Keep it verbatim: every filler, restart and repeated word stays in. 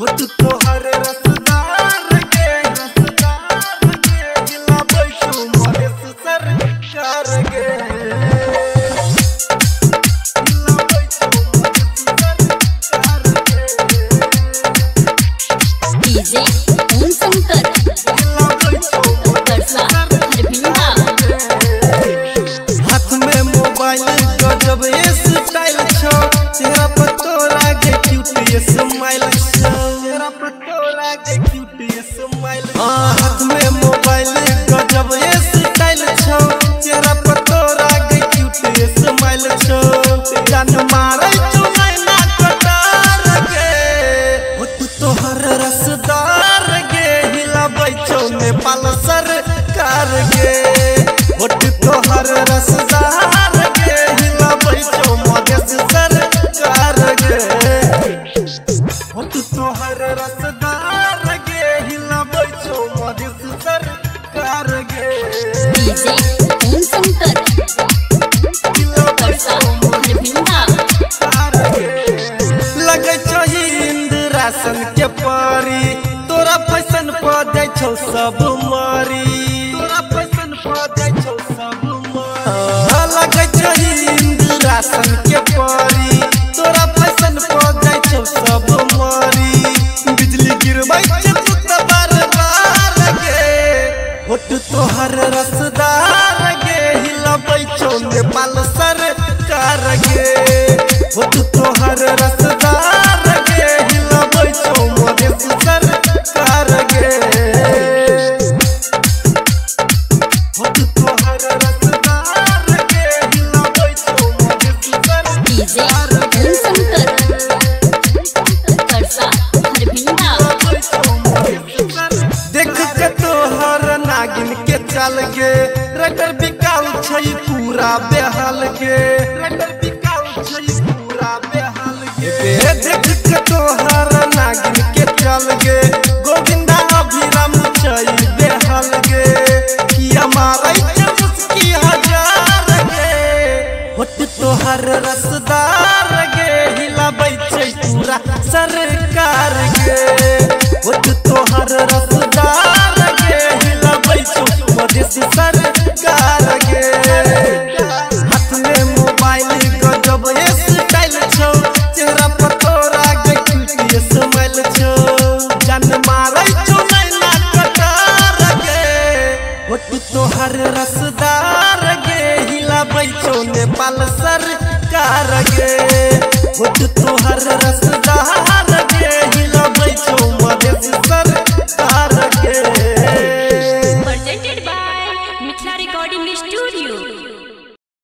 होत तोहर रसदार के रसदार के जिला बैठो मोरे सरकार के जिला बैठो मोरे सरकार के डीजे ओम शंकर जिला बैठो करसा हरभिंडा हाथ में मोबाइल गजब स्टाइल छो चेहरा पर तोरा के क्यूट स्माइल छो चेहरा पर तोरा के क्यूट स्माइल हां हाथ में मोबाइल गजब स्टाइल छो चेहरा पर तोरा के क्यूट स्माइल छो जान मारे चुनैना कटार के होत तोहर रसदार के हिलाबै छौ नेपाल सरकार के होत तोहर रसदार के हिलाबै छौ मधेश सरकार के होत तोहर रसदार के हिलाबै छौ मधेश सरकार के डीजे ओम शंकर करसा हरभिंडा लगे छो इंद्रासन के परी तोरा फैशन पर जाय छौ सब मारी तोरा फैशन पर जाय छौ सब मारी लगे छो इंद्रासन के परी तोरा फैशन पर जाय छौ सब मारी बिजली गिरबै छौ त बार बार के होत तोहर रसदार के हिलाबै छौ नेपाल सरकार के होत तोहर रसदार के हिलाबै छौ मधेश सरकार के होत तोहर रसदार के हिलाबै छौ मधेश डीजे सरकार ओम शंकर करसा हरभिंडा देख के तोहर नागिन के चल गे रगर बिकाउ छै पूरा बेहाल के रगर बिकाउ छै पूरा बेहाल के देख के तोहर नागिन के चल गे गोविंदा अभिराम छै बेहाल के किया मारै छै मुस्की हजार के होत तोहर रसदार गे हिलाबै छै पूरा सरकार के होत तोहर रसदार के हिलाबै छौ मधेश सरकार के हाथ में मोबाइल गजब स्टाइल छौ चेहरा पर तोरा के क्यूट स्माइल छौ जान मारै छौ नैना कटार के होत तोहर रसदार के हिलाबै छौ नेपाल सरकार के होत तोहर रसदार के हिलाबै छौ मधेश सरकार के presented by Mithila Recording Studio।